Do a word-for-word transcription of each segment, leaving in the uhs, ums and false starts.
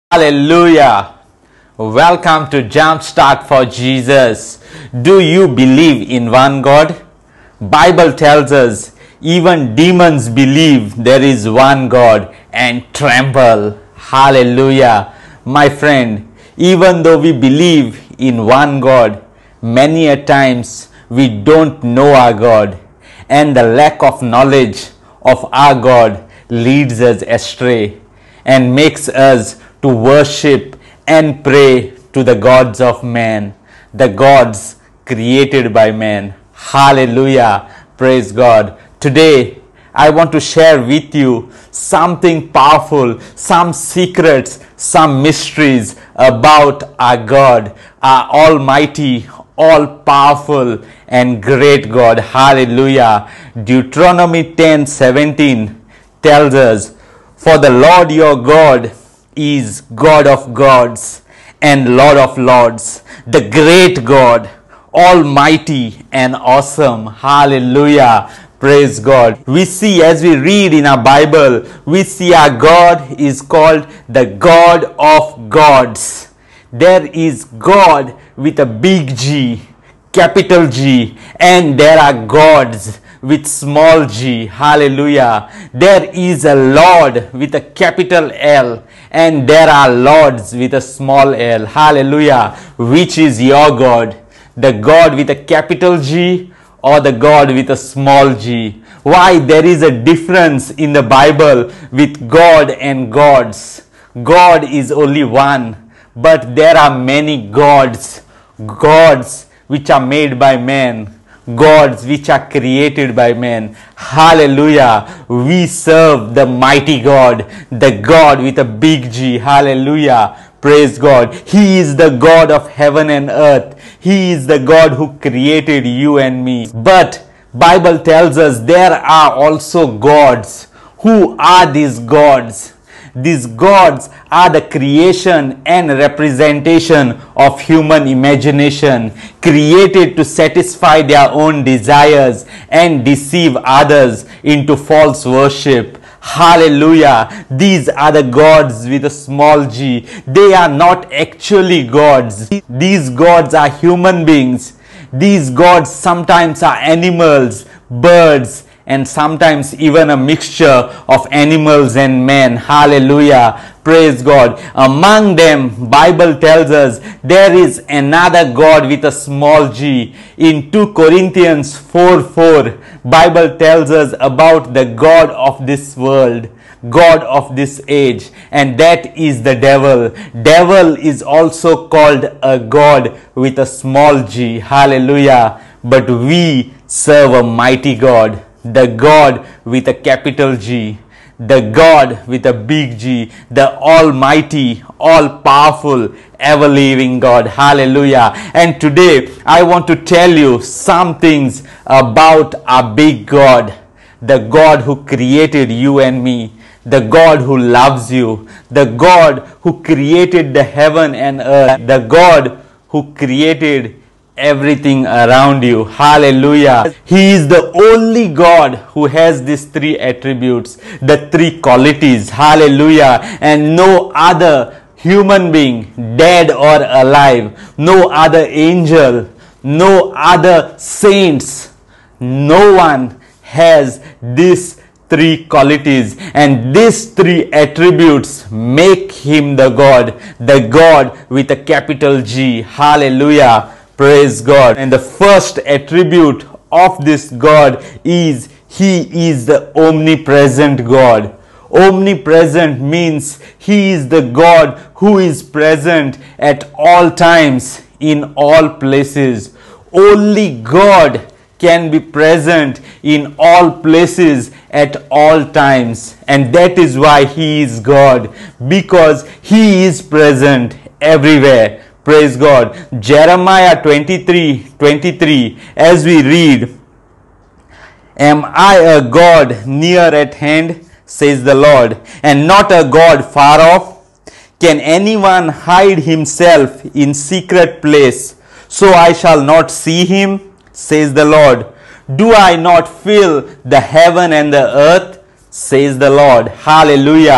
Hallelujah. Welcome to Jumpstart for Jesus. Do you believe in one God? Bible tells us even demons believe there is one God and tremble. Hallelujah. My friend, even though we believe in one God, many a times we don't know our God, and the lack of knowledge of our God leads us astray and makes us to worship and pray to the gods of man, the gods created by man. Hallelujah. Praise God. Today, I want to share with you something powerful, some secrets, some mysteries about our God, our almighty, all-powerful and great God. Hallelujah. Deuteronomy ten seventeen tells us, "For the Lord your God is God of gods and Lord of lords, the great God, almighty and awesome." Hallelujah. Praise God. We see, as we read in our Bible, we see our God is called the God of gods. There is God with a big G, capital G, and there are gods with small g. Hallelujah. There is a Lord with a capital L, and there are lords with a small l. Hallelujah. Which is your God? The God with a capital G or the God with a small g? Why there is a difference in the Bible with God and gods? God is only one, but there are many gods. Gods which are made by man, gods which are created by man. Hallelujah. We serve the mighty God, the God with a big G. Hallelujah. Praise God. He is the God of heaven and earth. He is the God who created you and me. But Bible tells us there are also gods. Who are these gods? These gods are the creation and representation of human imagination, created to satisfy their own desires and deceive others into false worship. Hallelujah. These are the gods with a small g. They are not actually gods. These gods are human beings. These gods sometimes are animals, birds, and sometimes even a mixture of animals and men. Hallelujah. Praise God. Among them, Bible tells us there is another God with a small g. In two Corinthians four four, Bible tells us about the God of this world, God of this age, and that is the devil. Devil is also called a God with a small g. Hallelujah. But we serve a mighty God, the God with a capital G, the God with a big G, the almighty, all-powerful, ever-living God. Hallelujah. And today, I want to tell you some things about our big God, the God who created you and me, the God who loves you, the God who created the heaven and earth, the God who created everything around you. Hallelujah. He is the only God who has these three attributes, the three qualities. Hallelujah. And no other human being, dead or alive, no other angel, no other saints, no one has these three qualities, and these three attributes make him the God, the God with a capital G. Hallelujah. Praise God. And the first attribute of this God is He is the omnipresent God. Omnipresent means He is the God who is present at all times, in all places. Only God can be present in all places at all times. And that is why He is God, because He is present everywhere. Praise God. Jeremiah twenty-three twenty-three, as we read, "Am I a God near at hand, says the Lord, and not a God far off? Can anyone hide himself in secret place, so I shall not see him, says the Lord? Do I not fill the heaven and the earth, says the Lord?" Hallelujah.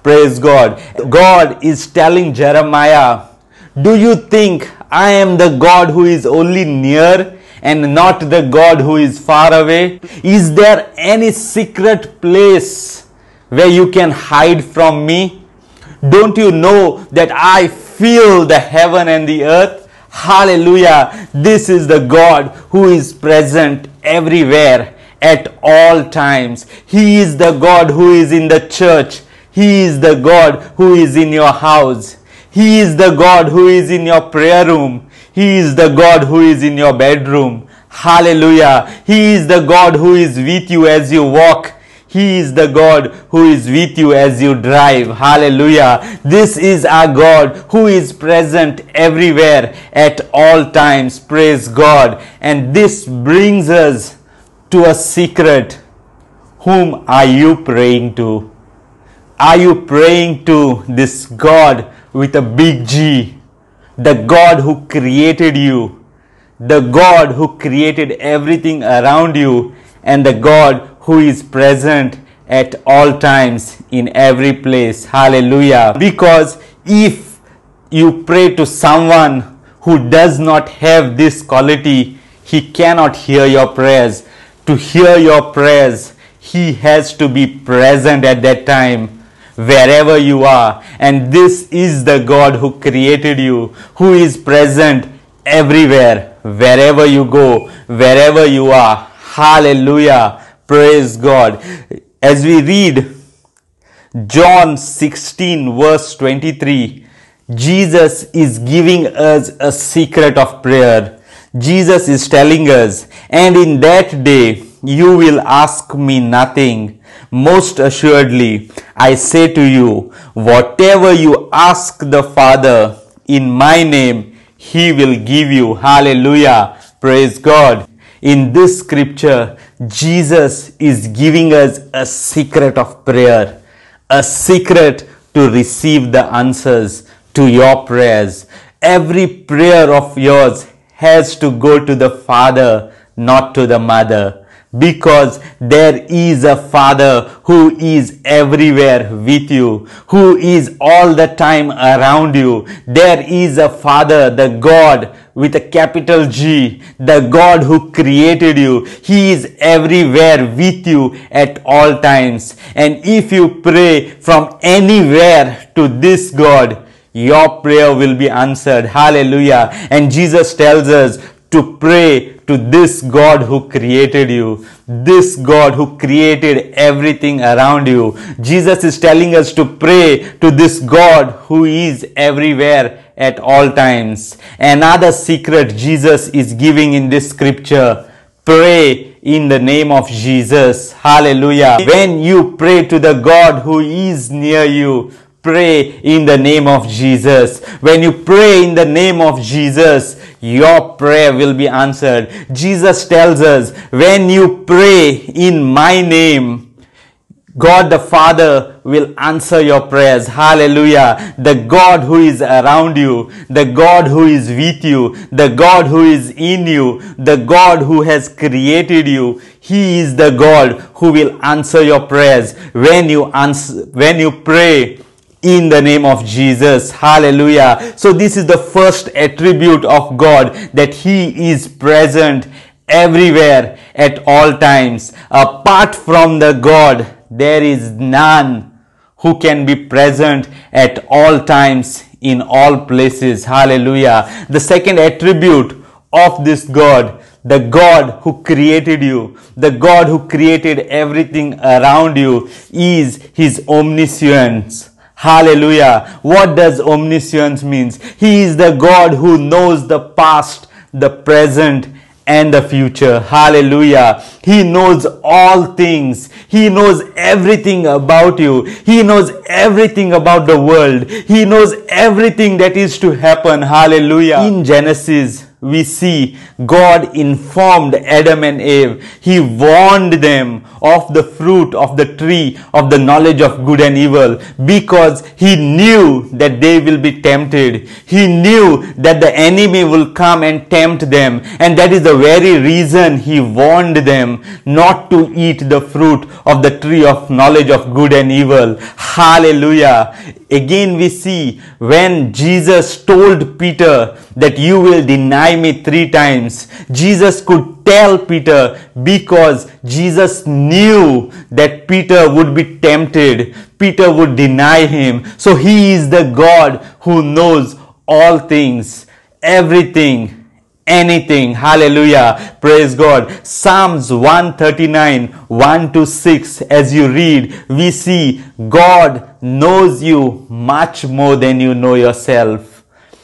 Praise God. God is telling Jeremiah, do you think I am the God who is only near and not the God who is far away? Is there any secret place where you can hide from me? Don't you know that I fill the heaven and the earth? Hallelujah. This is the God who is present everywhere at all times. He is the God who is in the church. He is the God who is in your house. He is the God who is in your prayer room. He is the God who is in your bedroom. Hallelujah. He is the God who is with you as you walk. He is the God who is with you as you drive. Hallelujah. This is our God who is present everywhere at all times. Praise God. And this brings us to a secret. Whom are you praying to? Are you praying to this God with a big G? The God who created you. The God who created everything around you. And the God who is present at all times in every place. Hallelujah. Because if you pray to someone who does not have this quality, he cannot hear your prayers. To hear your prayers, he has to be present at that time, wherever you are. And this is the God who created you, who is present everywhere, wherever you go, wherever you are. Hallelujah. Praise God. As we read John sixteen verse twenty-three, Jesus is giving us a secret of prayer. Jesus is telling us, and in that day you will ask me nothing. Most assuredly, I say to you, whatever you ask the Father in my name, he will give you. Hallelujah. Praise God. In this scripture, Jesus is giving us a secret of prayer, a secret to receive the answers to your prayers. Every prayer of yours has to go to the Father, not to the mother. Because there is a Father who is everywhere with you, who is all the time around you. There is a Father, the God with a capital G, the God who created you. He is everywhere with you at all times. And if you pray from anywhere to this God, your prayer will be answered. Hallelujah. And Jesus tells us to pray to this God who created you, this God who created everything around you. Jesus is telling us to pray to this God who is everywhere at all times. Another secret Jesus is giving in this scripture: pray in the name of Jesus. Hallelujah. When you pray to the God who is near you, pray in the name of Jesus. When you pray in the name of Jesus, your prayer will be answered. Jesus tells us, when you pray in my name, God the Father will answer your prayers. Hallelujah. The God who is around you, the God who is with you, the God who is in you, the God who has created you, he is the God who will answer your prayers when you answer, when you pray in the name of Jesus. Hallelujah. So this is the first attribute of God, that he is present everywhere at all times. Apart from the God, there is none who can be present at all times in all places. Hallelujah. The second attribute of this God, the God who created you, the God who created everything around you, is his omniscience. Hallelujah. What does omniscience means? He is the God who knows the past, the present, and the future. Hallelujah. He knows all things. He knows everything about you. He knows everything about the world. He knows everything that is to happen. Hallelujah. In Genesis we see God informed Adam and Eve. He warned them of the fruit of the tree of the knowledge of good and evil, because he knew that they will be tempted. He knew that the enemy will come and tempt them, and that is the very reason he warned them not to eat the fruit of the tree of knowledge of good and evil. Hallelujah. Again we see when Jesus told Peter that you will deny me three times, Jesus could tell Peter because Jesus knew that Peter would be tempted. Peter would deny him. So he is the God who knows all things, everything, anything. Hallelujah. Praise God. Psalms one thirty-nine, one to six, as you read, we see God knows you much more than you know yourself.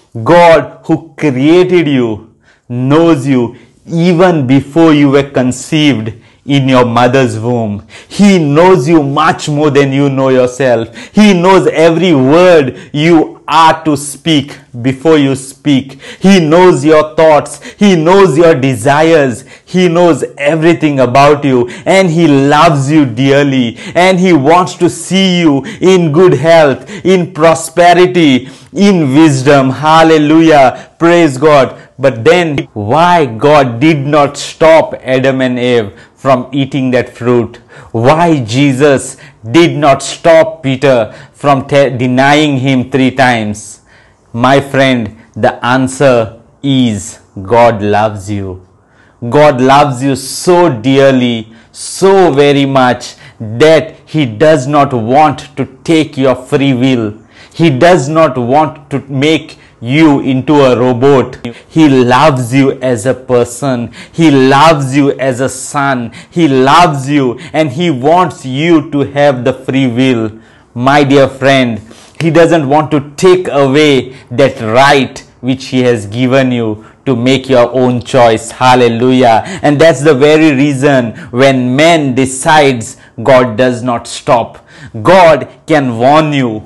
God who created you knows you even before you were conceived in your mother's womb. He knows you much more than you know yourself. He knows every word you are to speak before you speak. He knows your thoughts. He knows your desires. He knows everything about you, and he loves you dearly, and he wants to see you in good health, in prosperity, in wisdom. Hallelujah. Praise God. But then why God did not stop Adam and Eve from eating that fruit? Why Jesus did not stop Peter from denying him three times? My friend, the answer is God loves you. God loves you so dearly, so very much, that he does not want to take your free will. He does not want to make you into a robot. He loves you as a person. He loves you as a son. He loves you, and he wants you to have the free will. My dear friend, he doesn't want to take away that right which he has given you to make your own choice. Hallelujah. And that's the very reason when man decides, God does not stop. God can warn you.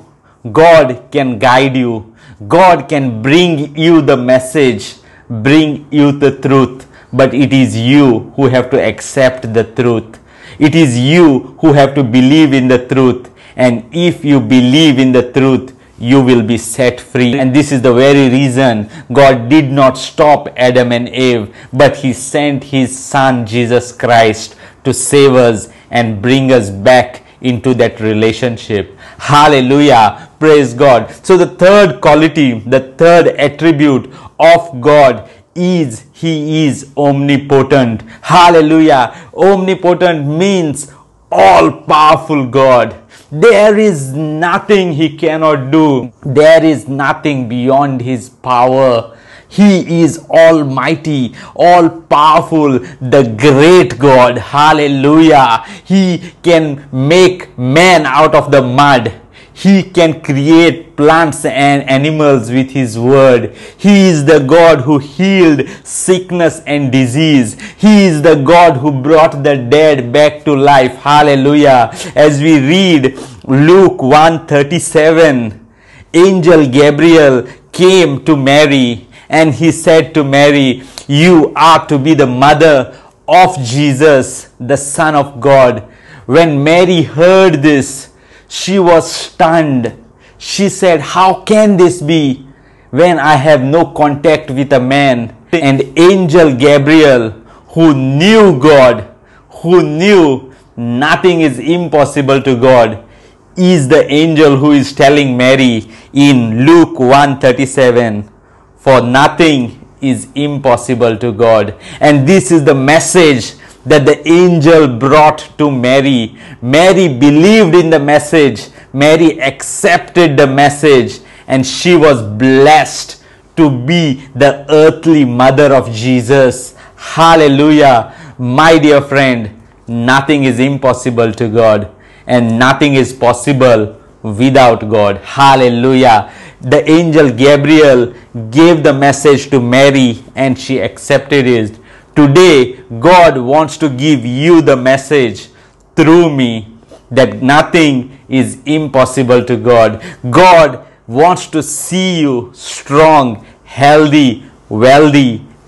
God can guide you. God can bring you the message, bring you the truth, but it is you who have to accept the truth. It is you who have to believe in the truth, and if you believe in the truth, you will be set free. And this is the very reason God did not stop Adam and Eve, but he sent his son Jesus Christ to save us and bring us back into that relationship. Hallelujah. Praise God. So the third quality, the third attribute of God is he is omnipotent. Hallelujah. Omnipotent means all powerful God. There is nothing he cannot do. There is nothing beyond his power. He is almighty, all powerful, the great God. Hallelujah. He can make man out of the mud. He can create plants and animals with his word. He is the God who healed sickness and disease. He is the God who brought the dead back to life. Hallelujah. As we read Luke one thirty-seven, Angel Gabriel came to Mary, and he said to Mary, you are to be the mother of Jesus, the Son of God. When Mary heard this, she was stunned. She said, how can this be when I have no contact with a man? And Angel Gabriel, who knew God, who knew nothing is impossible to God, is the angel who is telling Mary in Luke one thirty-seven, for nothing is impossible to God. And this is the message that the angel brought to Mary. Mary believed in the message. Mary accepted the message, and she was blessed to be the earthly mother of Jesus. Hallelujah. My dear friend, nothing is impossible to God, and nothing is possible without God. Hallelujah. The angel Gabriel gave the message to Mary, and she accepted it. Today, God wants to give you the message through me that nothing is impossible to God. God wants to see you strong, healthy, wealthy,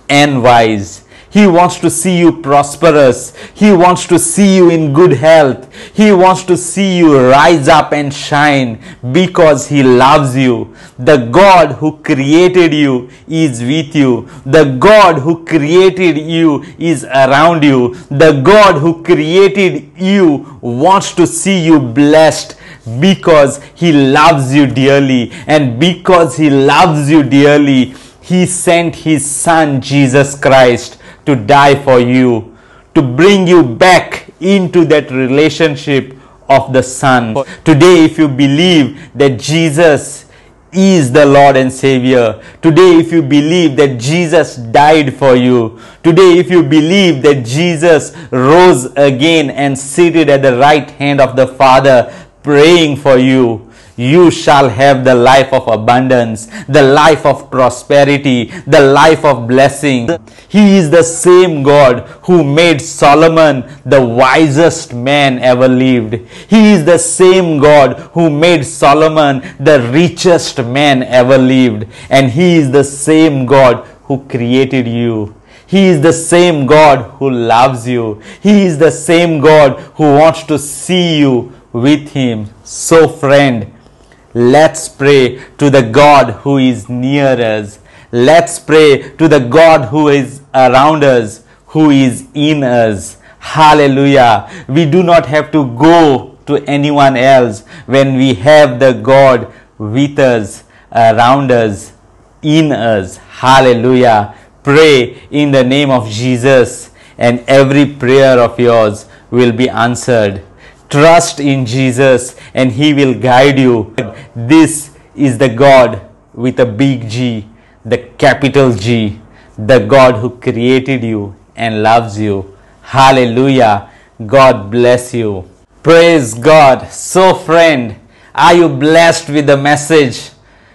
and wise. He wants to see you prosperous. He wants to see you in good health. He wants to see you rise up and shine because He loves you. The God who created you is with you. The God who created you is around you. The God who created you wants to see you blessed because He loves you dearly. And because He loves you dearly, He sent His Son Jesus Christ to die for you, to bring you back into that relationship of the Son. Today, if you believe that Jesus is the Lord and Savior, today if you believe that Jesus died for you, today if you believe that Jesus rose again and seated at the right hand of the Father praying for you, you shall have the life of abundance, the life of prosperity, the life of blessing. He is the same God who made Solomon the wisest man ever lived. He is the same God who made Solomon the richest man ever lived. And He is the same God who created you. He is the same God who loves you. He is the same God who wants to see you with Him. So friend, let's pray to the God who is near us. Let's pray to the God who is around us, who is in us. Hallelujah. We do not have to go to anyone else when we have the God with us, around us, in us. Hallelujah. Pray in the name of Jesus and every prayer of yours will be answered. Trust in Jesus and He will guide you. This is the God with a big G, the capital G, the God who created you and loves you. Hallelujah. God bless you. Praise God. So friend, are you blessed with the message?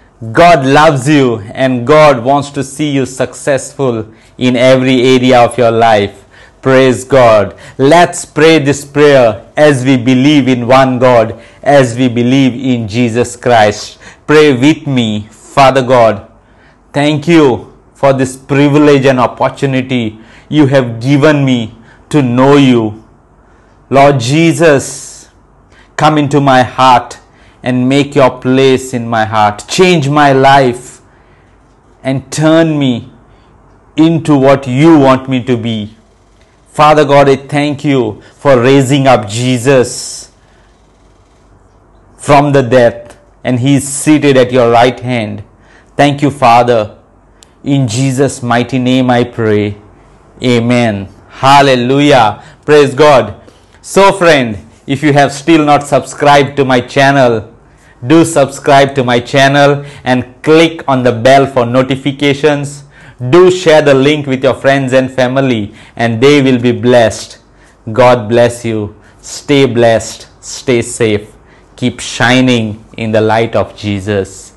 God loves you and God wants to see you successful in every area of your life. Praise God. Let's pray this prayer as we believe in one God, as we believe in Jesus Christ. Pray with me. Father God, thank you for this privilege and opportunity you have given me to know you. Lord Jesus, come into my heart and make your place in my heart. Change my life and turn me into what you want me to be. Father God, I thank you for raising up Jesus from the death and He is seated at your right hand. Thank you, Father. In Jesus' mighty name I pray. Amen. Hallelujah. Praise God. So friend, if you have still not subscribed to my channel, do subscribe to my channel and click on the bell for notifications. Do share the link with your friends and family and they will be blessed. God bless you. Stay blessed. Stay safe. Keep shining in the light of Jesus.